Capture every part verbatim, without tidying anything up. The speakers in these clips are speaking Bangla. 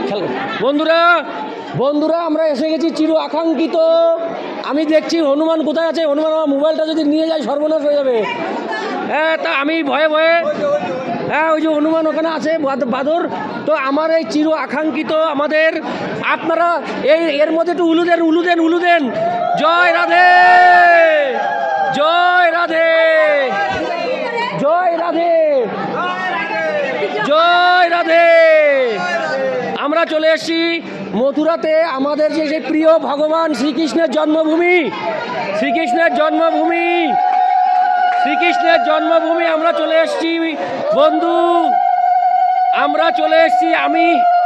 বন্ধুরা বন্ধুরা আমরা এসে গেছি চির আকাঙ্ক্ষিত। আমি দেখছি হনুমান কোথায় আছে। হনুমান আমার মোবাইলটা যদি নিয়ে যায় সর্বনাশ হয়ে যাবে। হ্যাঁ, তা আমি ভয়ে ভয়ে, হ্যাঁ ওই যে হনুমান ওখানে আছে বাদর। তো আমার এই চির আকাঙ্ক্ষিত আমাদের, আপনারা এই এর মধ্যে একটু উলু দেন উলু দেন উলু দেন। জয় রাধে, জয় রাধে, জয় রাধে, জয় রাধে। আমরা চলে এসেছি মথুরাতে, আমাদের যে সেই প্রিয় ভগবান শ্রীকৃষ্ণের জন্মভূমি, শ্রীকৃষ্ণের জন্মভূমি, শ্রীকৃষ্ণের জন্মভূমি আমরা চলে এসেছি বন্ধু, আমরা চলে এসেছি। আমি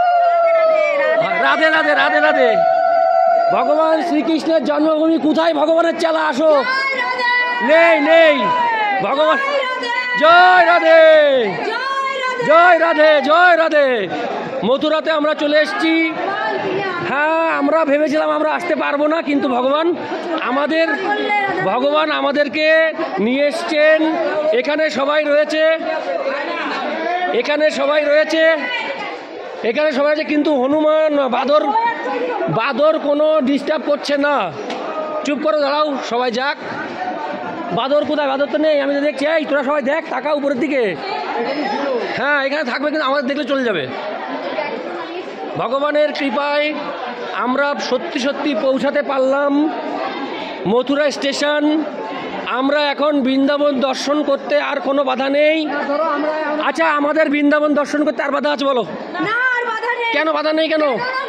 রাধে রাধে রাধে রাধে। ভগবান শ্রীকৃষ্ণের জন্মভূমি কোথায়? ভগবানের চেলা আসো। নেই নেই ভগবান। জয় রাধে, জয় রাধে, জয় রাধে। মথুরাতে আমরা চলে এসেছি। হ্যাঁ, আমরা ভেবেছিলাম আমরা আসতে পারবো না, কিন্তু ভগবান আমাদের ভগবান আমাদেরকে নিয়ে এসছেন। এখানে সবাই রয়েছে, এখানে সবাই রয়েছে, এখানে সবাই আছে, কিন্তু হনুমান বাদর বাদর কোনো ডিস্টার্ব করছে না। চুপ করে দাঁড়াও, সবাই যাক। বাদর কোথায়? বাদর তো নেই, আমি তো দেখছি। এই তোরা সবাই দেখ, টাকা উপরের দিকে। হ্যাঁ, এখানে থাকবে, কিন্তু আমাদের দেখলে চলে যাবে। ভগবানের কৃপায় আমরা সত্যি সত্যি পৌঁছাতে পারলাম মথুরা স্টেশন। আমরা এখন বৃন্দাবন দর্শন করতে আর কোনো বাধা নেই। আচ্ছা, আমাদের বৃন্দাবন দর্শন করতে আর বাধা আছে বলো? কেন বাধা নেই? কেন?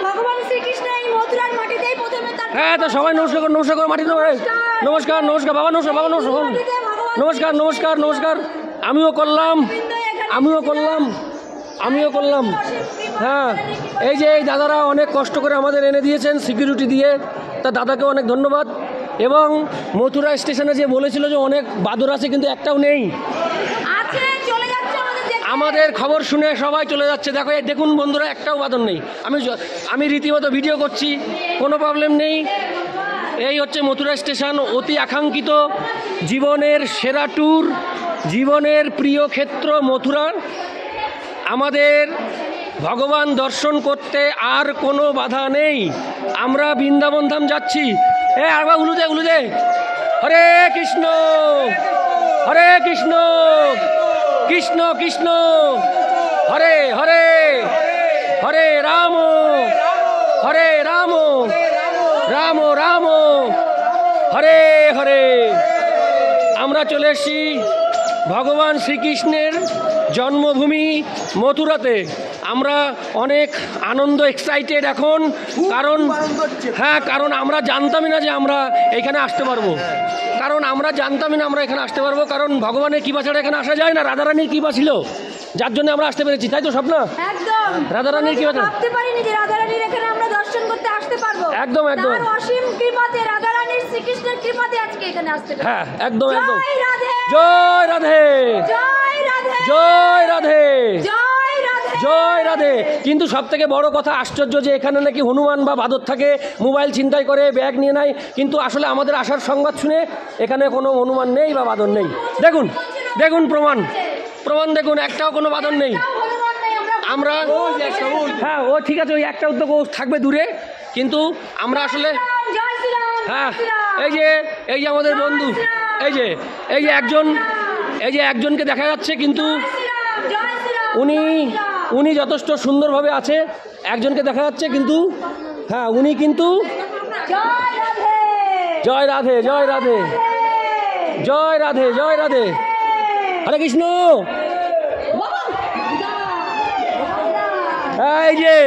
হ্যাঁ, তো সবাই নমস্কার করো, নমস্কার করো, মাটি নমস্কার, নমস্কার বাবা, নমস্কার বাবা, নমস্কার, নমস্কার, নমস্কার, নমস্কার। আমিও করলাম, আমিও করলাম, আমিও করলাম। হ্যাঁ, এই যে এই দাদারা অনেক কষ্ট করে আমাদের এনে দিয়েছেন সিকিউরিটি দিয়ে, তা দাদাকে অনেক ধন্যবাদ। এবং মথুরা স্টেশনে যে বলেছিল যে অনেক বাদর আছে, কিন্তু একটাও নেই। আমাদের খবর শুনে সবাই চলে যাচ্ছে। দেখো, দেখুন বন্ধুরা, একটাও বাদর নেই। আমি আমি রীতিমতো ভিডিও করছি, কোনো প্রবলেম নেই। এই হচ্ছে মথুরা স্টেশন, অতি আকাঙ্ক্ষিত জীবনের সেরা ট্যুর, জীবনের প্রিয় ক্ষেত্র মথুরা। আমাদের ভগবান দর্শন করতে আর কোনো বাধা নেই। আমরা বৃন্দাবন ধাম যাচ্ছি। এ আর উলু দে, উলু দে। হরে কৃষ্ণ, হরে কৃষ্ণ, কৃষ্ণ কৃষ্ণ, হরে হরে, হরে রাম, হরে রাম, রাম রাম, হরে হরে। আমরা চলে এসেছি ভগবান শ্রীকৃষ্ণের জন্মভূমি মথুরাতে। আমরা অনেক আনন্দ, এক্সাইটেড এখন, কারণ হ্যাঁ কারণ আমরা জানতামই না যে আমরা এখানে আসতে পারবো। কারণ আমরা জানতামই না আমরা এখানে আসতে পারবো, কারণ ভগবানের কৃপা ছাড়া এখানে আসা যায় না। রাধারানীর কৃপা ছিল, যার জন্য আমরা আসতে পেরেছি, তাই তো স্বপ্না? একদম, রাধারানীর কৃপা। ভাবতে পারিনি যে রাধারানীর এখানে আমরা দর্শন করতে আসতে পারবো। একদম একদম, তার অসীম কৃপাতে, রাধারানীর শ্রীকৃষ্ণের কৃপাতে আজকে এখানে আসতে পেরেছি। হ্যাঁ, একদম একদম। জয় রাধে, জয় রাধে, জয় রাধে, জয় রাধে, জয় রাধে। কিন্তু সব থেকে বড় কথা, আশ্চর্য যে এখানে নাকি হনুমান বা বাদর থাকে, মোবাইল ছিনতাই করে, ব্যাগ নিয়ে নেয়। কিন্তু আসলে আমাদের আসার সংবাদ শুনে এখানে কোনো হনুমান নেই বা বাদর নেই। দেখুন, দেখুন প্রমাণ, প্রমাণ দেখুন, একটাও কোনো বাদর নেই। আমরা হ্যাঁ ও ঠিক আছে, ওই একটা উদ্যোগ ও থাকবে দূরে, কিন্তু আমরা আসলে হ্যাঁ এই যে এই যে আমাদের বন্ধু, এই যে এই যে একজন, এই যে একজনকে দেখা যাচ্ছে, কিন্তু উনি উনি যথেষ্ট সুন্দরভাবে আছে। একজনকে দেখা যাচ্ছে, কিন্তু হ্যাঁ উনি কিন্তু জয় রাধে, জয় রাধে, জয় রাধে, জয় রাধে, হরে কৃষ্ণ। এই যে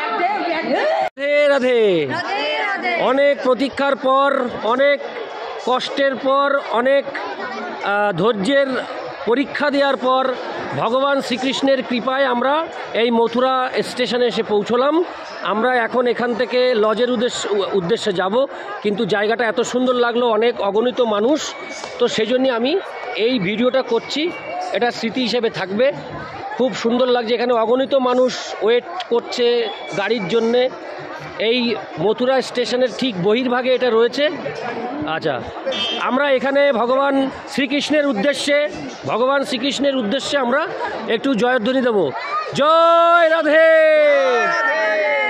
রাধে রাধে, অনেক প্রতীক্ষার পর, অনেক কষ্টের পর, অনেক ধৈর্যের পরীক্ষা দেওয়ার পর ভগবান শ্রীকৃষ্ণের কৃপায় আমরা এই মথুরা স্টেশনে এসে পৌঁছলাম। আমরা এখন এখান থেকে লজের উদ্দেশ্য উদ্দেশ্যে যাব, কিন্তু জায়গাটা এত সুন্দর লাগলো, অনেক অগণিত মানুষ, তো সেই জন্যে আমি এই ভিডিওটা করছি। এটা স্মৃতি হিসেবে থাকবে। খুব সুন্দর লাগছে, এখানে অগণিত মানুষ ওয়েট করছে গাড়ির জন্যে। এই মথুরা স্টেশনের ঠিক বহির্ভাগে এটা রয়েছে। আচ্ছা, আমরা এখানে ভগবান শ্রীকৃষ্ণের উদ্দেশ্যে ভগবান শ্রীকৃষ্ণের উদ্দেশ্যে আমরা একটু জয়ধ্বনি দেব। জয় রাধে।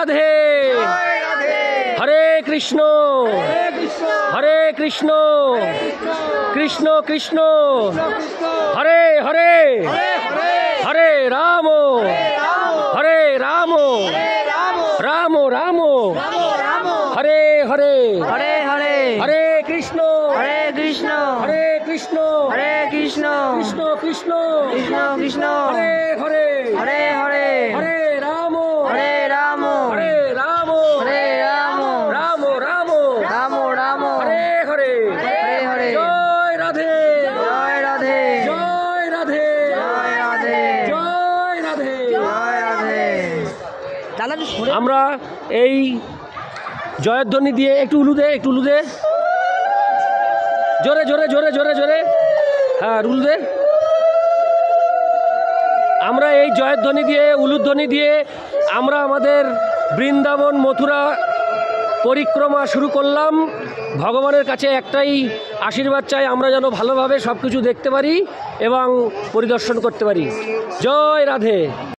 রাধে হরে কৃষ্ণ হরে কৃষ্ণ কৃষ্ণ কৃষ্ণ হরে হরে হরে রাম হরে রাম রাম রাম হরে হরে হরে হরে হরে কৃষ্ণ হরে কৃষ্ণ হরে কৃষ্ণ হরে কৃষ্ণ কৃষ্ণ কৃষ্ণ কৃষ্ণ কৃষ্ণ হরে হরে হরে হরে হরে রাম হরে রাম হরে রাম হরে রাম রাম রাম রাম রাম হরে হরে হরে হরে জয় রাধে জয় রাধে জয় রাধে জয় রাধে জয় রাধে জয় রাধে দাদা একটু সরে আমরা এই জয়ধ্বনি দিয়ে একটু উলু দে একটু উলু দে জোরে জোরে জোরে জোরে জোরে হ্যাঁ উলু দে আমরা এই জয়ধ্বনি দিয়ে উলুধ্বনি দিয়ে আমরা আমাদের বৃন্দাবন মথুরা পরিক্রমা শুরু করলাম। ভগবানের কাছে একটাই আশীর্বাদ চাই, আমরা যেন ভালোভাবে সব কিছু দেখতে পারি এবং পরিদর্শন করতে পারি। জয় রাধে।